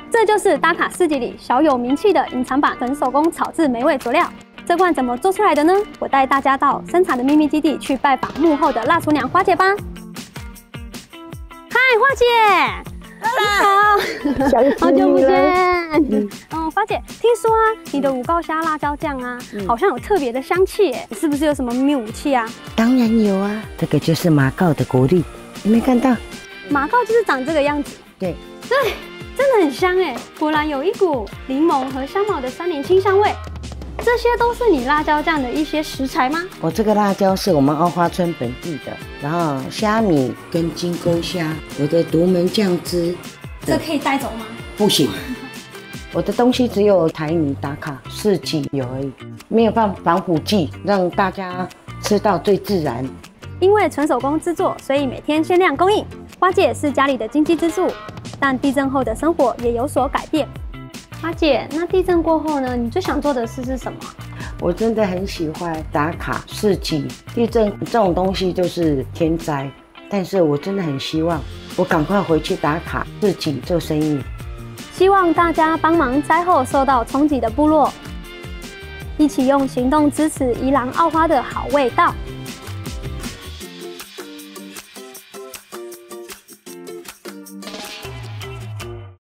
这就是打卡市集里小有名气的隐藏版纯手工炒制美味佐料。这罐怎么做出来的呢？我带大家到生产的秘密基地去拜访幕后的辣厨娘花姐吧。嗨，花姐！你好，好久不见。花姐，听说啊，你的5高虾辣椒酱啊，好像有特别的香气耶，是不是有什么秘密武器啊？ 当然有啊，这个就是马告的果粒，有没有看到？ 马告就是长这个样子。 对， 真的很香哎，果然有一股柠檬和香茅的3年清香味。这些都是你辣椒酱的一些食材吗？ 我这个辣椒是我们澳花村本地的，然后虾米跟金钩虾，我的独门酱汁。 这可以带走吗？ 不行，我的东西只有台泥打卡市集有而已，没有放防腐剂，让大家吃到最自然。 因为纯手工制作，所以每天限量供应。花姐是家里的经济支柱，但地震后的生活也有所改变。花姐，那地震过后呢？你最想做的事是什么？ 我真的很喜欢打卡市集，地震这种东西就是天灾，但是我真的很希望我赶快回去打卡市集做生意。 希望大家帮忙灾后受到冲击的部落，一起用行动支持宜兰澳花的好味道。